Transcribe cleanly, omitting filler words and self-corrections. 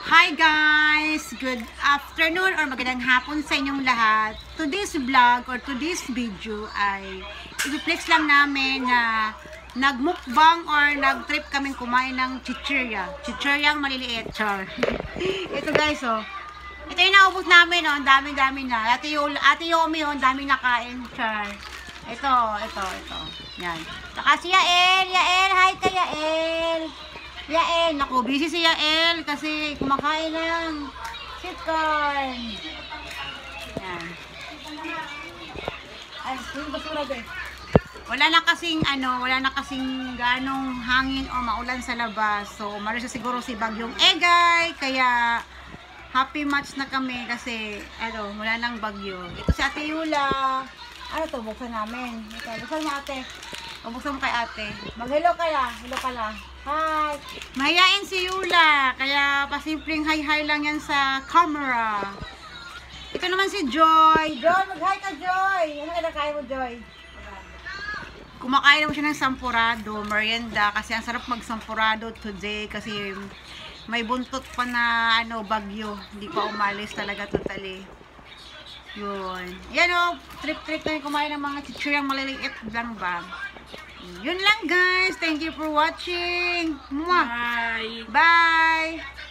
Hi guys! Good afternoon or magandang hapon sa inyong lahat. Today's vlog or today's video ay i-flex lang namin na nagmukbang or nagtrip kaming kumain ng chichirya. Chichiryang maliliit. Char. Ito guys oh. Ito yung naubos namin oh. Ang dami-dami na. Ate Yomi oh. Ang dami nakain. Char. Ito. Yan. Saka si Yael. Yael, hi ka Yael. Yael, naku, busy si Yael kasi kumakain ng sweet corn. Yan. Ay, yung basura din. Wala na kasing ganong hangin o maulan sa labas. So, umalis siguro si Bagyong Egay. Kaya, happy match na kami kasi, wala nang bagyo. Ito si Ate Yula. Ano to, buksan namin. Ito, buksan mo ate. O, buksan mo kay ate. Mag-hello ka lang. Hello ka lang. Hi! Mahiyain si Yula, kaya pasimpleng hi-hi lang yan sa camera. Ito naman si Joy. Joy, mag-hi ka Joy! Ano kinakain mo Joy? Kumakain naman siya ng sampurado, merienda, kasi ang sarap mag-sampurado today kasi may buntot pa na bagyo. Hindi pa umalis talaga totally. Yun. Yan o, trip-trip na yung kumain ng mga chichiryang maliliit lang ba? Yun lang guys. Thank you for watching. Mwah. Bye. Bye.